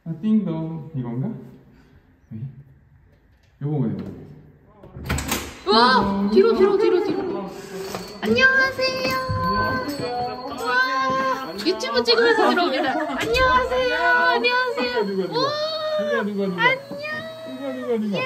아, 띵동 이건가? 여기? 요거네. 우와! 뒤로. 안녕하세요. 와, 유튜브 찍으면서 들어옵니다. 안녕하세요. 우와! 누가.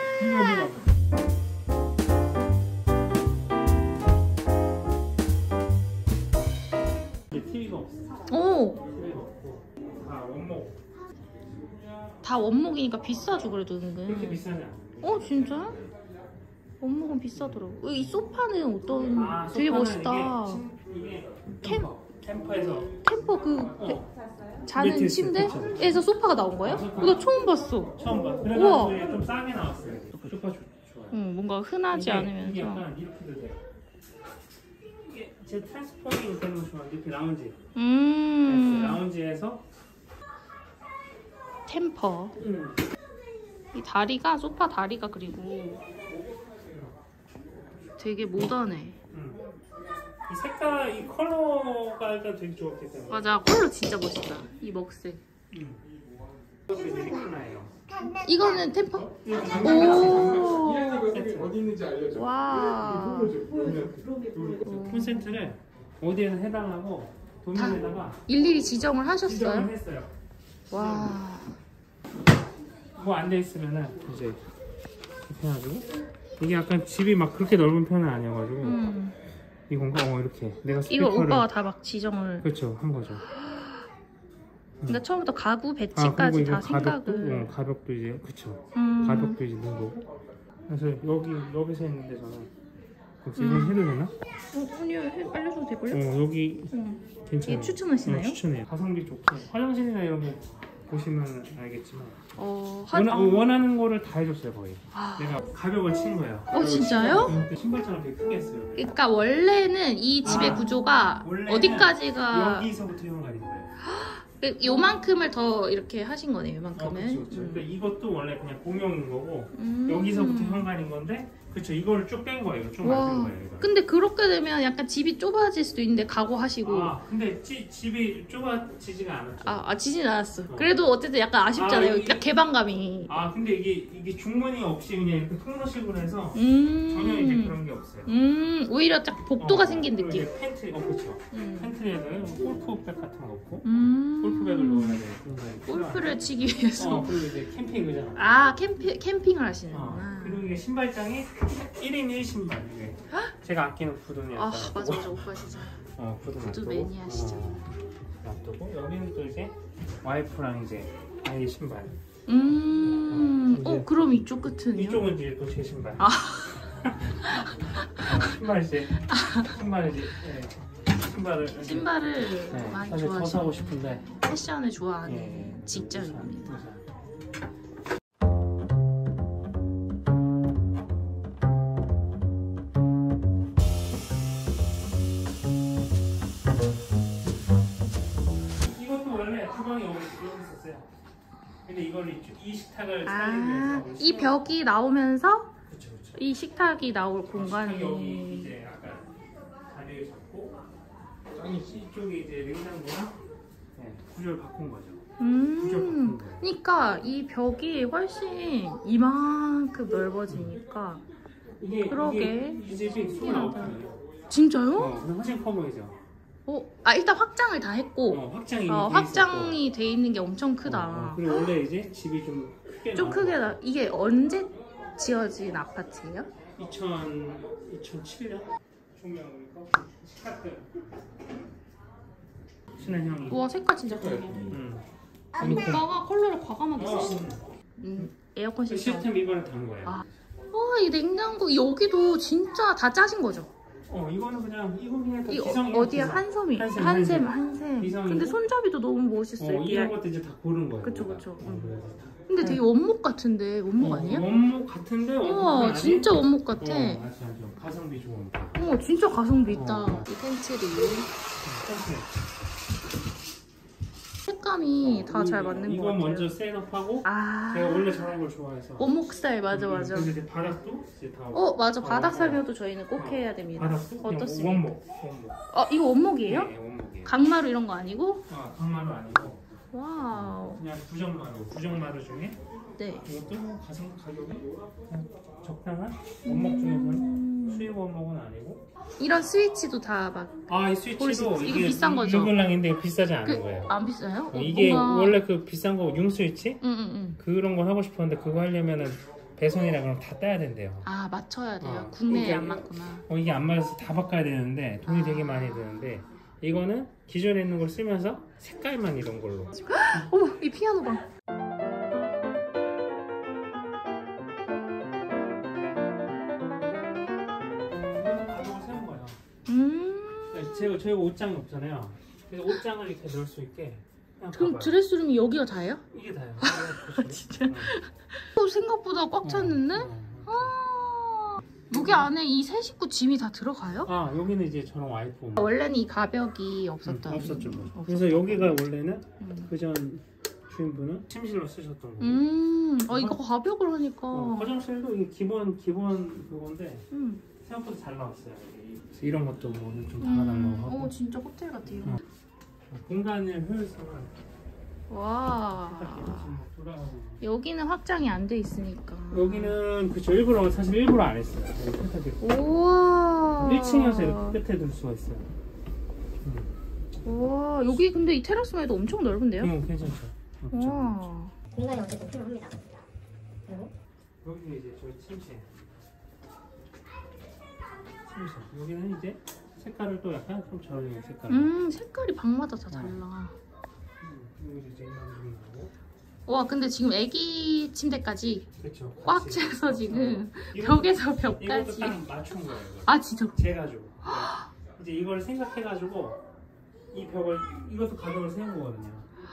TV가 없어. 오! 다 원목. 다 원목이니까 비싸죠, 그래도 그렇게 은근. 비싸지 않아. 진짜? 원목은 비싸더라고. 이 소파는 어떤, 되게 멋있다. 이게 캠퍼에서 캠퍼 자는 매트리스, 침대에서 소파가 나온 거예요? 나 처음 봤어. 처음 봐. 우와. 그래가지고 좀 싸게 나왔어요. 소파 좋아요. 뭔가 흔하지 이게 않으면서. 약간 이렇게도 돼요. 이게 제 트랜스포밍 되는 거 좋아요. 이렇게 라운지. 라운지에서 템퍼. 이 다리가, 소파 다리가 그리고 되게 모던해. 이 색깔, 이 컬러가 되게 좋았기 때문에. 맞아, 컬러 진짜 멋있다. 이 먹색. 이것도 되게 하나예요. 이거는 템퍼? 오. 어디 있는지 알려줘. 와. 콘센트를 어디에서 해달라고 도면에다가 일일이 지정을 지정을 하셨어요? 했어요. 와. 뭐 안 돼 있으면은 이제 이렇게 해가지고 이게 약간 집이 막 그렇게 넓은 편은 아니어가지고 이 공간 이렇게 내가 이거 스피커를 오빠가 다 막 지정을. 그렇죠 한 거죠. 그러니까 처음부터 가구 그리고 배치까지 이거 다 생각을. 가벽도 이제 그쵸. 가벽도 이제 넣은 거고. 그래서 여기서 했는데 저는 지금 해도 되나? 아니요, 알려줘도 될걸요? 여기 괜찮아요. 이게 추천하시나요? 추천해요. 가성비 좋고 화장실이나 이런 거 보시면 알겠지만 원하는 거를 다 해줬어요 거의. 내가 가벽을 친 거예요. 진짜요? 신발장을 되게 크게 했어요. 그러니까 원래는 이 집의 구조가 원래는 어디까지가 여기서부터 현관인 거예요. 요만큼을 더 이렇게 하신 거네요. 요만큼은. 그렇죠. 근데 이것도 원래 그냥 공용인 거고 여기서부터 현관인 건데 그쵸 이거를 쭉 뺀 거예요. 쭉 만든 거예요. 이걸. 근데 그렇게 되면 약간 집이 좁아질 수도 있는데 각오하시고. 근데 집이 좁아지지가 않았죠. 지진 않았어. 그래도 어쨌든 약간 아쉽잖아요. 딱 개방감이. 근데 이게 중문이 없이 그냥 이렇게 통로식으로 해서 전혀 이제 그런 게 없어요. 오히려 딱 복도가 생긴 느낌. 이제 팬트, 그렇죠. 팬트에는 골프백 같은 거 넣고 골프백을 넣어야 돼요. 골프를 치기 위해서. 그리고 이제 캠핑 의자. 캠핑을 하시는구나. 그리고 이게 신발장이 1인 1신발. 제가 아끼는 구두니까. 맞아. 오빠 진짜. 구두 매니아시죠. 놔두고 여기는 또 이제 와이프랑 이제 아이 신발. 그럼 이쪽 끝은요? 이쪽은 이제 또 제 신발. 신발을 많이 사실 더 사고 좋아하시는 싶은데 패션을 좋아하는 직장입니다. 이것도 원래 주방이 여기 있었어요. 근데 이걸 이 식탁을 살리기 위해서 이 벽이 나오면서 그쵸. 이 식탁이 나올 공간이. 여기 이제 약간 자리를 잡고 이쪽에 이제 냉장고랑 구조를 바꾼 거죠. 구조를 바꾼 거예요. 그러니까 이 벽이 훨씬 이만큼 넓어지니까. 그러게. 이 집이 29평이에요. 진짜요? 근데 훨씬 커 보이죠? 일단 확장을 다 했고. 확장이 돼 있는 게 엄청 크다. 그리고 원래 이제 집이 좀 크게 이게 언제 지어진 아파트예요? 2007년? 조명이고 식탁들 신한형이. 우와, 색깔 진짜 예뻐. 오빠가 컬러를 과감하게 쓰시네. 에어컨 시스템 이번에 단 거예요. 이 냉장고 여기도 진짜 다 짜신 거죠? 이거는 그냥 기성이 어디에 한샘. 근데 손잡이도 너무 멋있어요. 이런 것도 이제 다 고른 거예요. 그쵸. 근데 되게 원목 같은데 원목 아니에요? 원목 같은데 우와, 진짜 원목 같아. 맞아. 가성비 좋은. 진짜 가성비 있다. 이 펜트리. 색감이 다 잘 맞는 것 같아요. 이거 먼저 셋업하고 제가 원래 저런 걸 좋아해서 원목 스타일. 맞아. 근데 이제 바닥도 이제 다 맞아. 바닥 설명도 저희는 꼭 해야 됩니다. 바닥도 어떻습니까? 원목. 이거 원목이에요? 네, 원목이에요. 강마루 이런 거 아니고? 강마루 아니고 와우. 그냥 부정마루 중에 네. 이것도 가격이 그냥 적당한 원목 중에서는 수입 원목은 아니고. 이런 스위치도 다 막. 아, 이 스위치도 이거 비싼 거죠? 르블랑인데 비싸지 않은 거예요. 안 비싸요? 이게 뭔가... 원래 그 비싼 거 융 스위치? 응. 그런 걸 하고 싶었는데 그거 하려면은 배송이라 그럼 다 따야 된대요. 아, 맞춰야 돼요. 국내에 이게, 안 맞구나. 이게 안 맞아서 다 바꿔야 되는데 돈이 되게 많이 드는데 이거는 기존에 있는 걸 쓰면서 색깔만 이런 걸로. 어머, 이 피아노 방. 가격을 세운 거예요. 음. 저희가 옷장이 없잖아요. 그래서 옷장을 이렇게 넣을 수 있게. 그럼 봐봐요. 드레스룸이 여기가 다예요? 이게 다요. 진짜? 생각보다 꽉 찼는데? 아, 여기 안에 이 세 식구 짐이 다 들어가요? 아, 여기는 이제 저랑 와이프. 원래는 이 가벽이 없었던. 없었죠. 그래서 여기가 원래는 그전 주인분은 침실로 쓰셨던 거예요. 이거 가벽을 하니까. 화장실도 이게 기본 그건데 생각보다 잘 나왔어요. 그래서 이런 것도 뭐좀 달아달라고 하고. 진짜 호텔 같아 이런. 공간의 효율성은 와. 여기는 확장이 안 돼 있으니까. 여기는 그쵸, 일부러 안 했어요. 우와. 1층이어서 이렇게 끝에 둘 수가 있어요. 와, 여기 근데 이 테라스만 해도 엄청 넓은데요? 괜찮죠. 와. 공간이 어쨌든 필요합니다. 그리고 여기 이제 저희 침실. 여기는 이제 색깔을 또 약간 좀 저렴한 색깔. 색깔이 방마다 다 달라. 여기 이제 이만하고. 와, 근데 지금 애기 침대까지 그렇죠. 꽉 차서 지금 벽에서 벽까지. 이것도 딱 맞춘 거예요. 이걸. 아, 진짜? 재가지고. 이제 이걸 생각해가지고 이 벽을 이것도 가격을 세운 거거든요.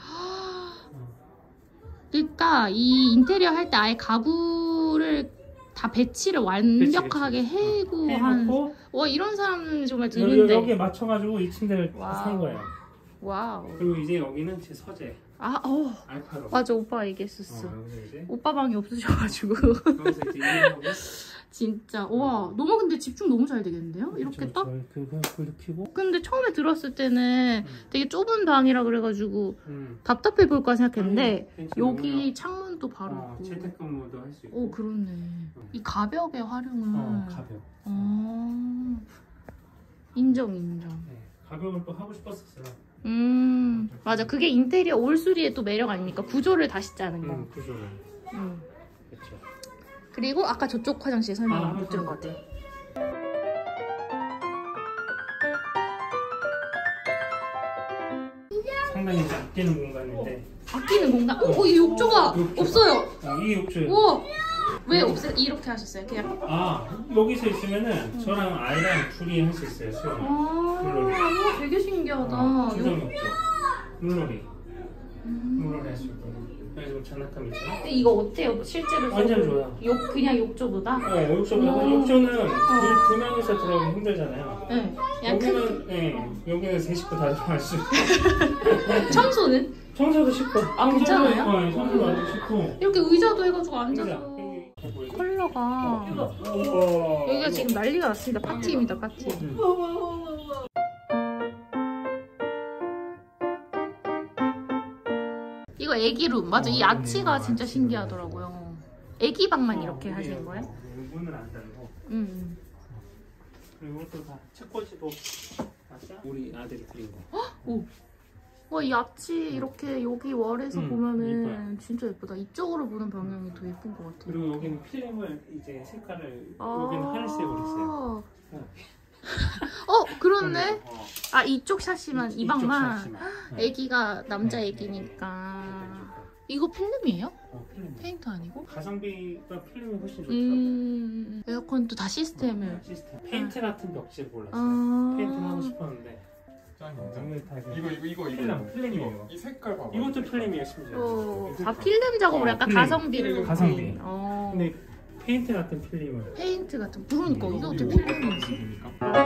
그러니까 이 인테리어 할 때 아예 가구를 다 배치를 완벽하게 해고 한. 와, 이런 사람은 정말 드문데. 여기에 맞춰가지고 이 침대를 와우. 산 거예요. 와우. 그리고 이제 여기는 제 서재. 알파로. 맞아, 오빠 얘기했었어. 여기서 이제 오빠 방이 없으셔가지고. 여기서 이제 일하고. 진짜. 와, 너무 근데 집중 너무 잘 되겠는데요? 이렇게 딱? 그냥 불도 켜고. 근데 처음에 들었을 때는 되게 좁은 방이라 그래가지고 답답해 보일까 생각했는데 여기 창문도 바로 있고. 재택근무도 할 수 있고. 그렇네. 이 가벽의 활용은. 가벽. 인정. 네, 가벽을 또 하고 싶었었어요. 맞아. 그게 인테리어 올수리의 또 매력 아닙니까? 구조를 다시 짜는 거. 구조를. 그렇죠. 그리고 아까 저쪽 화장실 설명 못 들은 것 같아. 상당히 이제 아끼는 공간인데. 아끼는 공간? 이 욕조가 없어요. 이게 욕조예요. 우와. 왜 이렇게 하셨어요? 그냥. 여기서 있으면은 저랑 아이랑 둘이 할 수 있어요. 수영. 되게 신기하다. 수영 욕조. 물놀이. 물놀이 할 수 있고. 그래서 장난감 있잖아. 근데 이거 어때요? 실제로 완전 좋아요. 그냥 욕조보다? 욕조는 두 명이서 들어가기 힘들잖아요. 네. 여기는 세 식구 다 들어갈 수 있고. 청소는? 청소도 쉽고. 괜찮아요? 청소도 아주 쉽고. 이렇게 의자도 해가지고 앉아서. 컬러가 여기가 지금 난리가 났습니다. 파티입니다. 파티. 이거 애기룸 맞아. 이 아치가 진짜 신기하더라고요. 애기 방만 이렇게 하시는 거예요? 문을 안 닫고. 그리고 이것도 다 책꽂이도 우리 아들이 그린 거. 오. 와, 이 아치 이렇게 여기 월에서 보면은 예뻐요. 진짜 예쁘다. 이쪽으로 보는 방향이 더 예쁜 것 같아요. 그리고 여기는 필름을 이제 색깔을 여기는 하늘색으로 했어요. 그렇네. 이쪽 샤시만 이 방만. 애기가 남자 애기니까. 이거 필름이에요? 필름. 페인트 아니고? 가성비가 필름이 훨씬 좋더라고요. 에어컨도 다 시스템을. 페인트 같은 벽지를 골랐어요. 페인트 하고 싶었는데. 이거 필름이에요. 이 색깔 봐봐. 이것도 필름이에요, 심지어. 필름 작업으로 약간 필름. 가성비를. 가성비. 근데 페인트 같은 필름을. 페인트 같은. 그러니까 이거 어떻게 필름이지?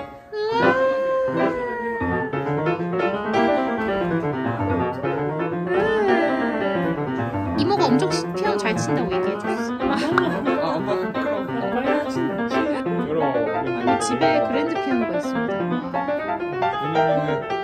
이모가 엄청 피아노 잘 친다고 얘기해줬어. 엄마 그럼. 집에 그랜드 피아노가 있습니다. 왜냐면은